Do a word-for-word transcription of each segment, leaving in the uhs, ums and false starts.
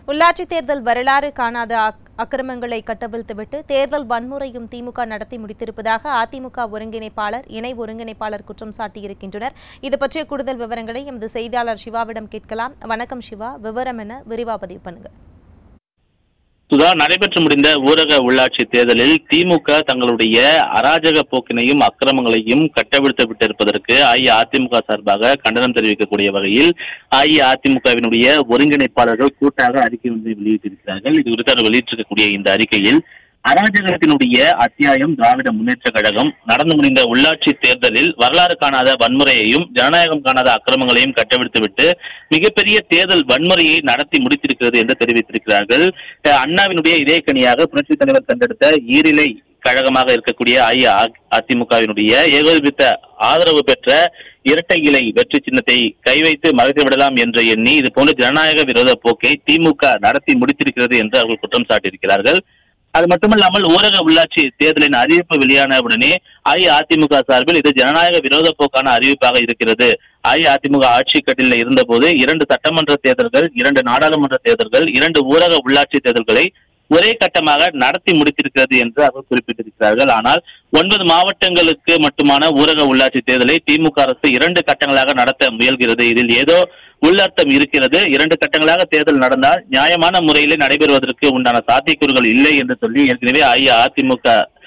உள்ளாட்சி தேர்தல் வரலாறு காணாத அக்கிரமங்களை கட்டவிழ்த்துவிட்டு தேர்தல் வன்முறையும் திமுக நடத்தி முடித்திருப்பதாக அதிமுக ஒருங்கிணைப்பாளர் இணை ஒருங்கிணைப்பாளர் குற்றம் சாட்டியிருக்கின்றனர். இது பற்றிய கூடுதல் விவரங்களை எமது செய்தியாளர் சிவாவிடம் கேட்கலாம். வணக்கம் சிவா, விவரம் என விரிவா பதிவு பண்ணுங்க. சுதா, நடைபெற்று முடிந்த ஊரக உள்ளாட்சி தேர்தலில் திமுக தங்களுடைய அராஜக போக்கினையும் அக்கிரமங்களையும் கட்டவிழ்த்து விட்டிருப்பதற்கு அஇஅதிமுக சார்பாக கண்டனம் தெரிவிக்கக்கூடிய வகையில் அஇஅதிமுகவினுடைய ஒருங்கிணைப்பாளர்கள் கூட்டாக அறிக்கை ஒன்றை வெளியிட்டிருக்கிறார்கள். இது குறித்து அவர் வெளியிட்டிருக்கக்கூடிய இந்த அறிக்கையில் அராஜகத்தினுடைய அத்தியாயம் திராவிட முன்னேற்ற கழகம் நடந்து முடிந்த உள்ளாட்சி தேர்தலில் வரலாறு காணாத வன்முறையையும் ஜனநாயகம் காணாத அக்கிரமங்களையும் கட்டவிழ்த்துவிட்டு மிகப்பெரிய தேர்தல் வன்முறையை நடத்தி முடித்திருக்கிறது என்று தெரிவித்திருக்கிறார்கள். அண்ணாவினுடைய இதயக்கணியாக புரட்சித் தலைவர் கண்டெடுத்த ஈரிலை கழகமாக இருக்கக்கூடிய அஇஅதிமுகவினுடைய ஏகோபித்த ஆதரவு பெற்ற இரட்டை இலை வெற்றி சின்னத்தை கை வைத்து மறைத்து விடலாம் என்று எண்ணி இது போன்ற ஜனநாயக விரோத போக்கை திமுக நடத்தி முடித்திருக்கிறது என்று அவர்கள் குற்றம் சாட்டியிருக்கிறார்கள். அது மட்டுமல்லாமல் ஊரக உள்ளாட்சி தேர்தலின் அறிவிப்பு வெளியான உடனே அஇஅதிமுக சார்பில் இது ஜனநாயக விரோத போக்கான அறிவிப்பாக இருக்கிறது. அஇஅதிமுக ஆட்சி கட்டில இருந்த போது இரண்டு சட்டமன்ற தேர்தல்கள், இரண்டு நாடாளுமன்ற தேர்தல்கள், இரண்டு ஊரக உள்ளாட்சி தேர்தல்களை ஒரே கட்டமாக நடத்தி முடித்திருக்கிறது என்று அவர் குறிப்பிட்டிருக்கிறார்கள். ஆனால் ஒன்பது மாவட்டங்களுக்கு மட்டுமான ஊரக உள்ளாட்சி தேர்தலை திமுக அரசு இரண்டு கட்டங்களாக நடத்த முயல்கிறது. இதில் ஏதோ உள்ளர்த்தம் இருக்கிறது. இரண்டு கட்டங்களாக தேர்தல் நடந்தால் நியாயமான முறையிலே நடைபெறுவதற்கு உண்டான சாத்தியக்கூறுகள் இல்லை என்று சொல்லி ஏற்கனவே அஇஅதிமுக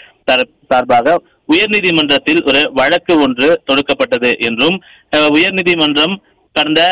சார்பாக உயர்நீதிமன்றத்தில் ஒரு வழக்கு ஒன்று தொடுக்கப்பட்டது என்றும் உயர்நீதிமன்றம் கடந்த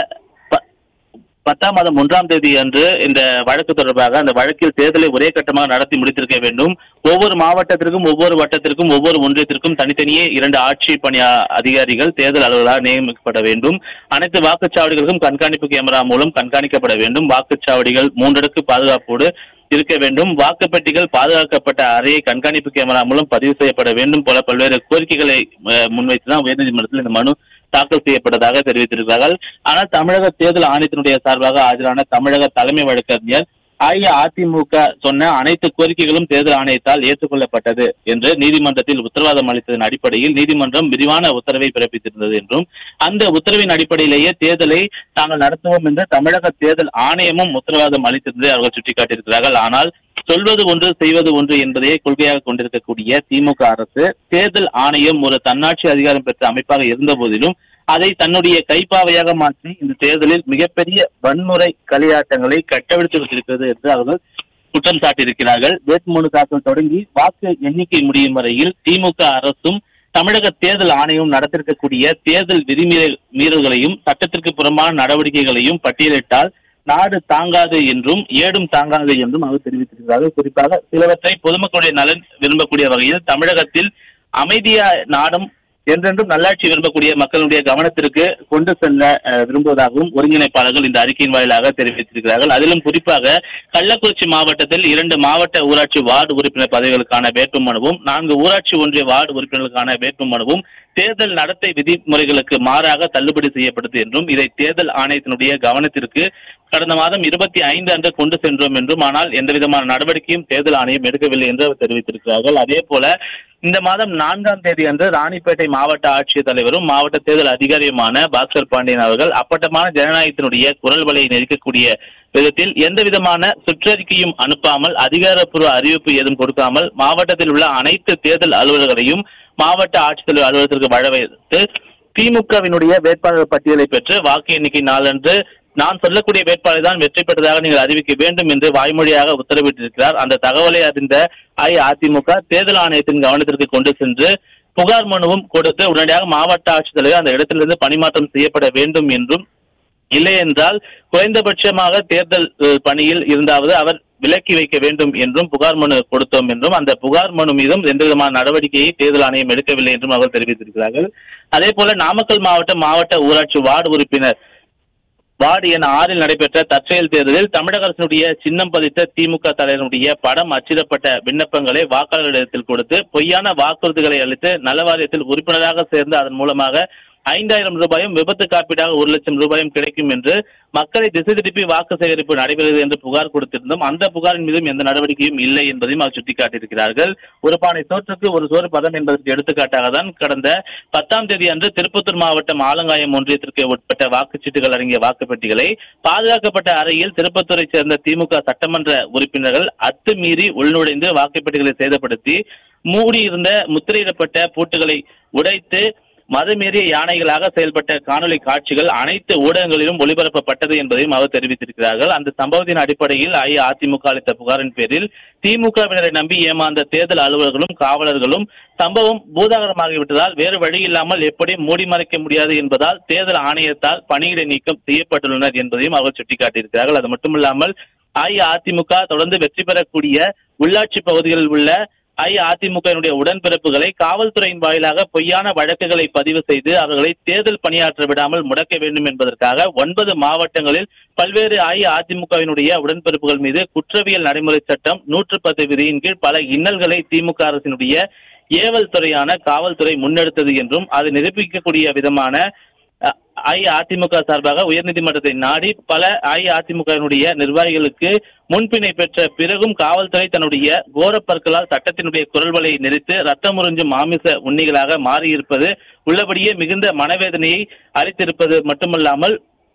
பத்தாம் மாதம் ஒன்றாம் தேதி அன்று இந்த வழக்கு தொடர்பாக அந்த வழக்கில் தேர்தலை ஒரே கட்டமாக நடத்தி முடித்திருக்க வேண்டும். ஒவ்வொரு மாவட்டத்திற்கும் ஒவ்வொரு வட்டத்திற்கும் ஒவ்வொரு ஒன்றியத்திற்கும் தனித்தனியே இரண்டு ஆட்சி பணி அதிகாரிகள் தேர்தல் அலுவலராக நியமிக்கப்பட வேண்டும். அனைத்து வாக்குச்சாவடிகளுக்கும் கண்காணிப்பு கேமரா மூலம் கண்காணிக்கப்பட வேண்டும். வாக்குச்சாவடிகள் மூன்றடுக்கு பாதுகாப்போடு இருக்க வேண்டும். வாக்குப்பெட்டிகள் பாதுகாக்கப்பட்ட அறையை கண்காணிப்பு கேமரா மூலம் பதிவு செய்யப்பட வேண்டும் போல பல்வேறு கோரிக்கைகளை முன்வைத்துதான் உயர்நீதிமன்றத்தில் இந்த மனு தாக்கல் செய்யப்பட்டதாக தெரிவித்திருக்கிறார்கள். ஆனால் தமிழக தேர்தல் ஆணையத்தினுடைய சார்பாக ஆஜரான தமிழக தலைமை வழக்கறிஞர் அஇஅதிமுக சொன்ன அனைத்து கோரிக்கைகளும் தேர்தல் ஆணையத்தால் ஏற்றுக்கொள்ளப்பட்டது என்று நீதிமன்றத்தில் உத்தரவாதம் அளித்ததன் அடிப்படையில் நீதிமன்றம் விரிவான உத்தரவை பிறப்பித்திருந்தது என்றும் அந்த உத்தரவின் அடிப்படையிலேயே தேர்தலை தாங்கள் நடத்துவோம் என்று தமிழக தேர்தல் ஆணையமும் உத்தரவாதம் அளித்திருந்ததை அவர்கள் சுட்டிக்காட்டியிருக்கிறார்கள். ஆனால் சொல்வது ஒன்று செய்வது ஒன்று என்பதையே கொள்கையாக கொண்டிருக்கக்கூடிய திமுக அரசு தேர்தல் ஆணையம் ஒரு தன்னாட்சி அதிகாரம் பெற்ற அமைப்பாக இருந்த போதிலும் அதை தன்னுடைய கைப்பாவையாக மாற்றி இந்த தேர்தலில் மிகப்பெரிய வன்முறை களியாட்டங்களை கட்டவிழ்த்து வைத்திருக்கிறது என்று அவர்கள் குற்றம் சாட்டியிருக்கிறார்கள். வேட்புமனு தாக்கல் தொடங்கி வாக்கு எண்ணிக்கை முடியும் வரையில் திமுக அரசும் தமிழக தேர்தல் ஆணையம் நடத்திருக்கக்கூடிய தேர்தல் விதிமீறல் மீறல்களையும் சட்டத்திற்கு புறம்பான நடவடிக்கைகளையும் பட்டியலிட்டால் நாடு தாங்காது என்றும் ஏடும் தாங்காது என்றும் அவர் தெரிவித்திருக்கிறார்கள். குறிப்பாக சிலவற்றை பொதுமக்களுடைய நலன் விரும்பக்கூடிய வகையில் தமிழகத்தில் அமைதியா நாடும் என்றென்றும் நல்லாட்சி விரும்பக்கூடிய மக்களுடைய கவனத்திற்கு கொண்டு செல்ல விரும்புவதாகவும் ஒருங்கிணைப்பாளர்கள் இந்த அறிக்கையின் வாயிலாக தெரிவித்திருக்கிறார்கள். அதிலும் குறிப்பாக கள்ளக்குறிச்சி மாவட்டத்தில் இரண்டு மாவட்ட ஊராட்சி வார்டு உறுப்பினர் பதவிகளுக்கான வேட்புமனுவும் நான்கு ஊராட்சி ஒன்றிய வார்டு உறுப்பினர்களுக்கான வேட்புமனுவும் தேர்தல் நடத்தை விதிமுறைகளுக்கு மாறாக தள்ளுபடி செய்யப்பட்டது என்றும் இதை தேர்தல் ஆணையத்தினுடைய கவனத்திற்கு கடந்த மாதம் இருபத்தி ஐந்து அன்று கொண்டு சென்றோம் என்றும் ஆனால் எந்த விதமான நடவடிக்கையும் தேர்தல் ஆணையம் எடுக்கவில்லை என்று அவர் தெரிவித்திருக்கிறார்கள். அதே போல இந்த மாதம் நான்காம் தேதி அன்று ராணிப்பேட்டை மாவட்ட ஆட்சியர் தலைவரும் மாவட்ட தேர்தல் அதிகாரியுமான பாஸ்கர் பாண்டியன் அவர்கள் அப்பட்டமான ஜனநாயகத்தினுடைய குரல் வலையை நெருக்கக்கூடிய விதத்தில் எந்த விதமான சுற்றறிக்கையும் அனுப்பாமல் அதிகாரப்பூர்வ அறிவிப்பு ஏதும் கொடுக்காமல் மாவட்டத்தில் உள்ள அனைத்து தேர்தல் அலுவலர்களையும் மாவட்ட ஆட்சித்தலைவர் அலுவலகத்திற்கு வழ வைத்து திமுகவினுடைய வேட்பாளர் பட்டியலை பெற்று வாக்கு எண்ணிக்கை நாளன்று நான் சொல்லக்கூடிய வேட்பாளர் தான் வெற்றி பெற்றதாக நீங்கள் அறிவிக்க வேண்டும் என்று வாய்மொழியாக உத்தரவிட்டிருக்கிறார். அந்த தகவலை அறிந்த அஇஅதிமுக தேர்தல் ஆணையத்தின் கவனத்திற்கு கொண்டு சென்று புகார் மனுவும் கொடுத்து உடனடியாக மாவட்ட ஆட்சித்தலைவர் அந்த இடத்திலிருந்து பணிமாற்றம் செய்யப்பட வேண்டும் என்றும் இல்லை என்றால் குறைந்தபட்சமாக தேர்தல் பணியில் இருந்தாவது அவர் விலக்கி வைக்க வேண்டும் என்றும் புகார் மனு கொடுத்தோம் என்றும் அந்த புகார் மனு மீதும் எந்த விதமான நடவடிக்கையை தேர்தல் ஆணையம் எடுக்கவில்லை என்றும் அவர்கள் தெரிவித்திருக்கிறார்கள். அதே போல நாமக்கல் மாவட்டம் மாவட்ட ஊராட்சி வார்டு உறுப்பினர் வார்டு என ஆறில் நடைபெற்ற தற்செயல் தேர்தலில் தமிழக அரசினுடைய சின்னம் பதித்த திமுக தலைவருடைய படம் அச்சிடப்பட்ட விண்ணப்பங்களை வாக்காளர்களிடத்தில் கொடுத்து பொய்யான வாக்குறுதிகளை அளித்து நல வாரியத்தில் உறுப்பினராக சேர்ந்து அதன் மூலமாக ஐந்தாயிரம் ரூபாயும் விபத்து காப்பீடாக ஒரு லட்சம் ரூபாயும் கிடைக்கும் என்று மக்களை திசை திருப்பி வாக்கு சேகரிப்பு நடைபெறுகிறது என்று புகார் கொடுத்திருந்தோம். அந்த புகாரின் மீதும் எந்த நடவடிக்கையும் இல்லை என்பதையும் அவர் சுட்டிக்காட்டியிருக்கிறார்கள். ஒரு பானை சோற்றுக்கு ஒரு சோறு பதம் என்பதற்கு எடுத்துக்காட்டாக தான் கடந்த பத்தாம் தேதி அன்று திருப்பத்தூர் மாவட்டம் ஆலங்காயம் ஒன்றியத்திற்கு உட்பட்ட வாக்குச்சீட்டுகள் அடங்கிய வாக்குப்பெட்டிகளை பாதுகாக்கப்பட்ட அறையில் திருப்பத்தூரை சேர்ந்த திமுக சட்டமன்ற உறுப்பினர்கள் அத்துமீறி உள்நுழைந்து வாக்குப்பெட்டிகளை சேதப்படுத்தி மூடியிருந்த முத்திரையிடப்பட்ட பூட்டுகளை உடைத்து மதமீறிய யானைகளாக செயல்பட்ட காணொலி காட்சிகள் அனைத்து ஊடகங்களிலும் ஒளிபரப்பப்பட்டது என்பதையும் அவர் தெரிவித்திருக்கிறார்கள். அந்த சம்பவத்தின் அடிப்படையில் அஇஅதிமுக அளித்த புகாரின் பேரில் திமுகவினரை நம்பி ஏமாந்த தேர்தல் அலுவலர்களும் காவலர்களும் சம்பவம் பூதாகரமாகிவிட்டதால் வேறு வழி இல்லாமல் எப்படி மூடி மறைக்க முடியாது என்பதால் தேர்தல் ஆணையத்தால் பணியிடை நீக்கம் செய்யப்பட்டுள்ளனர் என்பதையும் அவர் சுட்டிக்காட்டியிருக்கிறார்கள். அது மட்டுமில்லாமல் அஇஅதிமுக தொடர்ந்து வெற்றி பெறக்கூடிய உள்ளாட்சி பகுதிகளில் உள்ள அஇஅதிமுகவினுடைய உடன்பிறப்புகளை காவல்துறையின் வாயிலாக பொய்யான வழக்குகளை பதிவு செய்து அவர்களை தேர்தல் பணியாற்ற விடாமல் முடக்க வேண்டும் என்பதற்காக ஒன்பது மாவட்டங்களில் பல்வேறு அஇஅதிமுகவினுடைய உடன்பிறப்புகள் மீது குற்றவியல் நடைமுறை சட்டம் நூற்று பத்து விதியின் கீழ் பல இன்னல்களை திமுக அரசினுடைய ஏவல் துறையான காவல்துறை முன்னெடுத்தது என்றும் அதை நிரூபிக்கக்கூடிய விதமான அஇஅதிமுக சார்பாக உயர்நீதிமன்றத்தை நாடி பல அஇஅதிமுகவினுடைய நிர்வாகிகளுக்கு முன்பினை பெற்ற பிறகும் காவல்துறை தன்னுடைய கோரப்பற்களால் சட்டத்தினுடைய குரல்வலை நெறித்து ரத்தம் உறிஞ்சும் மாமிச உண்ணிகளாக மாறியிருப்பது உள்ளபடியே மிகுந்த மனவேதனையை அளித்திருப்பது மட்டுமல்லாமல்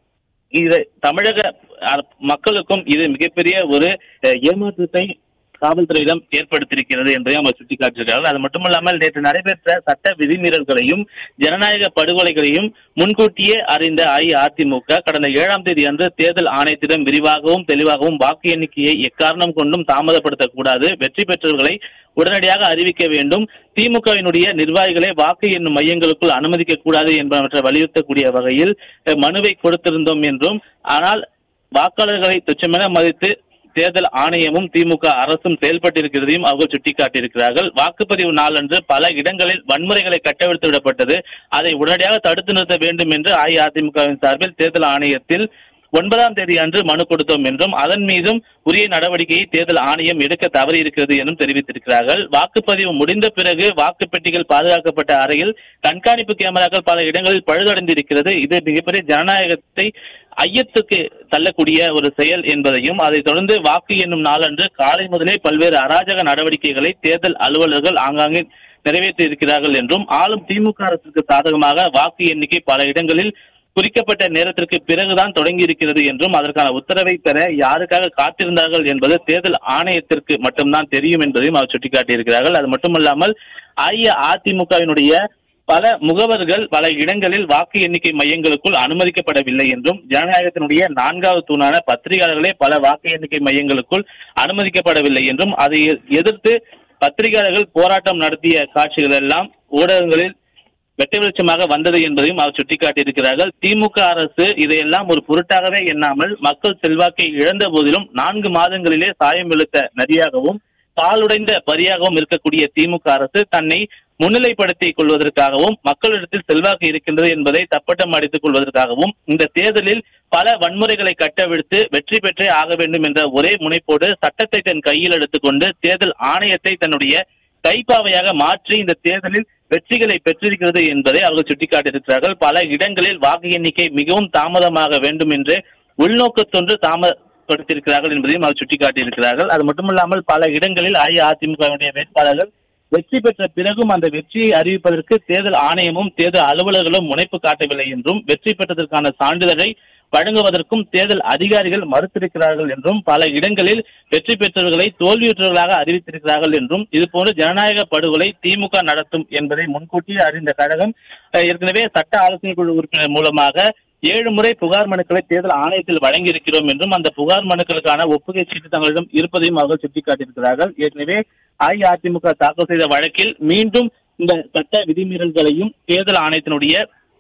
இது தமிழக மக்களுக்கும் இது மிகப்பெரிய ஒரு ஏமாற்றத்தை காவல்துறையிடம் ஏற்படுத்தியிருக்கிறது என்பதையும் அவர் சுட்டிக்காட்டியிருக்கிறார்கள். அது மட்டுமல்லாமல் நேற்று நடைபெற்ற சட்ட விதிமீறல்களையும் ஜனநாயக படுகொலைகளையும் முன்கூட்டியே அறிந்த அஇஅதிமுக கடந்த ஏழாம் தேதி அன்று தேர்தல் ஆணையத்திடம் விரிவாகவும் தெளிவாகவும் வாக்கு எண்ணிக்கையை எக்காரணம் கொண்டும் தாமதப்படுத்தக்கூடாது, வெற்றி பெற்றவர்களை உடனடியாக அறிவிக்க வேண்டும், திமுகவினுடைய நிர்வாகிகளை வாக்கு எண்ணும் மையங்களுக்குள் அனுமதிக்க கூடாது என்பவற்றை வலியுறுத்தக்கூடிய வகையில் மனுவை கொடுத்திருந்தோம் என்றும், ஆனால் வாக்காளர்களை துச்சமென மதித்து தேர்தல் ஆணையமும் திமுக அரசும் செயல்பட்டிருக்கிறதையும் அவர்கள் சுட்டிக்காட்டியிருக்கிறார்கள். வாக்குப்பதிவு நாளன்று பல இடங்களில் வன்முறைகளை கட்டவிழ்த்து விடப்பட்டது. அதை உடனடியாக தடுத்து நிறுத்த வேண்டும் என்று அஇஅதிமுகவின் சார்பில் தேர்தல் ஆணையத்தில் ஒன்பதாம் தேதி அன்று மனு கொடுத்தோம் என்றும் அதன் மீதும் உரிய நடவடிக்கையை தேர்தல் ஆணையம் எடுக்க தவறியிருக்கிறது என்றும் தெரிவித்திருக்கிறார்கள். வாக்குப்பதிவு முடிந்த பிறகு வாக்குப்பெட்டிகள் பாதுகாக்கப்பட்ட அறையில் கண்காணிப்பு கேமராக்கள் பல இடங்களில் பழுதடைந்திருக்கிறது. இது மிகப்பெரிய ஜனநாயகத்தை ஐயத்துக்கு தள்ளக்கூடிய ஒரு செயல் என்பதையும், அதை தொடர்ந்து வாக்கு எண்ணும் நாளன்று காலை முதலே பல்வேறு அராஜக நடவடிக்கைகளை தேர்தல் அலுவலர்கள் ஆங்காங்கே நிறைவேற்றி இருக்கிறார்கள் என்றும், ஆளும் திமுக அரசுக்கு சாதகமாக வாக்கு எண்ணிக்கை பல இடங்களில் குறிக்கப்பட்ட நேரத்திற்கு பிறகுதான் தொடங்கி இருக்கிறது என்றும், அதற்கான உத்தரவை பெற யாருக்காக காத்திருந்தார்கள் என்பது தேர்தல் ஆணையத்திற்கு மட்டும்தான் தெரியும் என்பதையும் அவர் சுட்டிக்காட்டியிருக்கிறார்கள். அது மட்டுமல்லாமல் அஇஅதிமுகவினுடைய பல முகவர்கள் பல இடங்களில் வாக்கு எண்ணிக்கை மையங்களுக்குள் அனுமதிக்கப்படவில்லை என்றும், ஜனநாயகத்தினுடைய நான்காவது தூணான பத்திரிகையாளர்களே பல வாக்கு எண்ணிக்கை மையங்களுக்குள் அனுமதிக்கப்படவில்லை என்றும், அதை எதிர்த்து பத்திரிகையாளர்கள் போராட்டம் நடத்திய காட்சிகள் எல்லாம் ஊடகங்களில் வெட்ட வெளிச்சமாக வந்தது என்பதையும் அவர் சுட்டிக்காட்டியிருக்கிறார்கள். திமுக அரசு இதையெல்லாம் ஒரு பொருட்டாகவே எண்ணாமல் மக்கள் செல்வாக்கை இழந்த போதிலும் நான்கு மாதங்களிலே சாயம் வெளுத்த நதியாகவும் காலுடைந்த பரியாகவும் இருக்கக்கூடிய திமுக அரசு தன்னை முன்னிலைப்படுத்திக் கொள்வதற்காகவும் மக்களிடத்தில் செல்வாக்கு இருக்கின்றது என்பதை தப்பட்டம் அடித்துக் கொள்வதற்காகவும் இந்த தேர்தலில் பல வன்முறைகளை கட்டவிழ்த்து வெற்றி பெற்றே ஆக வேண்டும் என்ற ஒரே முனைப்போடு சட்டத்தை தன் கையில் எடுத்துக்கொண்டு தேர்தல் ஆணையத்தை தன்னுடைய கைப்பாவையாக மாற்றி இந்த தேர்தலில் வெற்றிகளை பெற்றிருக்கிறது என்பதை அவர்கள் சுட்டிக்காட்டியிருக்கிறார்கள். பல இடங்களில் வாக்கு எண்ணிக்கை மிகவும் தாமதமாக வேண்டும் என்று உள்நோக்கத்தொன்று தாமதப்படுத்தியிருக்கிறார்கள் என்பதையும் அவர் சுட்டிக்காட்டியிருக்கிறார்கள். அது மட்டுமல்லாமல் பல இடங்களில் அஇஅதிமுகவுடைய வேட்பாளர்கள் வெற்றி பெற்ற பிறகும் அந்த வெற்றியை அறிவிப்பதற்கு தேர்தல் ஆணையமும் தேர்தல் அலுவலர்களும் முனைப்பு காட்டவில்லை என்றும், வெற்றி பெற்றதற்கான சான்றிதழை வழங்குவதற்கும் தேர்தல் அதிகாரிகள் மறுத்திருக்கிறார்கள் என்றும், பல இடங்களில் வெற்றி பெற்றவர்களை தோல்வியுற்றவர்களாக அறிவித்திருக்கிறார்கள் என்றும், இதுபோன்ற ஜனநாயக படுகொலை திமுக நடத்தும் என்பதை முன்கூட்டியே அறிந்த கழகம் ஏற்கனவே சட்ட ஆலோசனை குழு உறுப்பினர் மூலமாக ஏழு முறை புகார் மனுக்களை தேர்தல் ஆணையத்தில் வழங்கியிருக்கிறோம் என்றும், அந்த புகார் மனுக்களுக்கான ஒப்புகை சீட்டு தங்களிடம் இருப்பதையும் அவர்கள் சுட்டிக்காட்டியிருக்கிறார்கள். ஏற்கனவே அஇஅதிமுக தாக்கல் செய்த வழக்கில் மீண்டும் இந்த சட்ட விதிமீறல்களையும் தேர்தல் ஆணையத்தினுடைய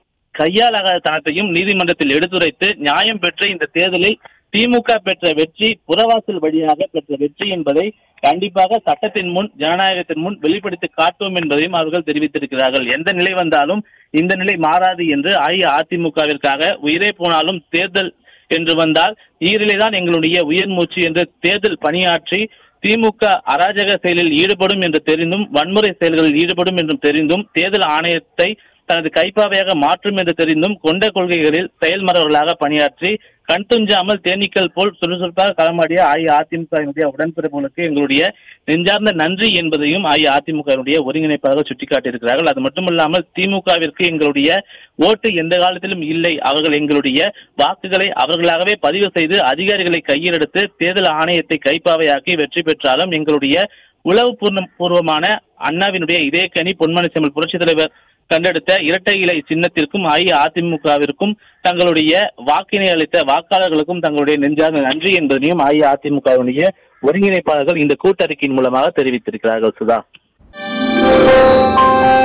கையாளாத தனத்தையும் நீதிமன்றத்தில் எடுத்துரைத்து நியாயம் பெற்ற இந்த தேர்தலில் திமுக பெற்ற வெற்றி புறவாசல் வழியாக பெற்ற வெற்றி என்பதை கண்டிப்பாக சட்டத்தின் முன் ஜனநாயகத்தின் முன் வெளிப்படுத்தி காட்டும் என்பதையும் அவர்கள் தெரிவித்திருக்கிறார்கள். எந்த நிலை வந்தாலும் இந்த நிலை மாறாது என்று அஇஅதிமுகவிற்காக உயிரே போனாலும் தேர்தல் என்று வந்தால் ஈரிலேதான் எங்களுடைய உயிர் மூச்சு என்று தேர்தல் பணியாற்றி திமுக அராஜக செயலில் ஈடுபடும் என்று தெரிந்தும், வன்முறை செயல்களில் ஈடுபடும் என்றும் தெரிந்தும் தேர்தல் ஆணையத்தை தனது கைப்பாவையாக மாற்றும் என்று தெரிந்தும் கொண்ட கொள்கைகளில் செயல்மறவர்களாக பணியாற்றி கண் துஞ்சாமல் தேனீக்கள் போல் சுறுசுறுப்பாக களமாடிய அஇஅதிமுகவினுடைய உடன்பிறப்புகளுக்கு எங்களுடைய நெஞ்சார்ந்த நன்றி என்பதையும் அஇஅதிமுகவினுடைய ஒருங்கிணைப்பாளர்கள் சுட்டிக்காட்டியிருக்கிறார்கள். அது மட்டுமல்லாமல் திமுகவிற்கு எங்களுடைய ஓட்டு எந்த காலத்திலும் இல்லை, அவர்கள் எங்களுடைய வாக்குகளை அவர்களாகவே பதிவு செய்து அதிகாரிகளை கையில் எடுத்து தேர்தல் ஆணையத்தை கைப்பாவையாக்கி வெற்றி பெற்றாலும் எங்களுடைய உளவு பூர்வமான அண்ணாவினுடைய இதயக்கனி பொன்மன செம்மல் புரட்சித் தலைவர் கண்டெடுத்த இரட்டை இலை சின்னத்திற்கும் அஇஅதிமுகவிற்கும் தங்களுடைய வாக்கினை அளித்த வாக்காளர்களுக்கும் தங்களுடைய நெஞ்சார்ந்த நன்றி என்பதையும் அஇஅதிமுகவினுடைய ஒருங்கிணைப்பாளர்கள் இந்த கூட்டறிக்கையின் மூலமாக தெரிவித்திருக்கிறார்கள். சுதா.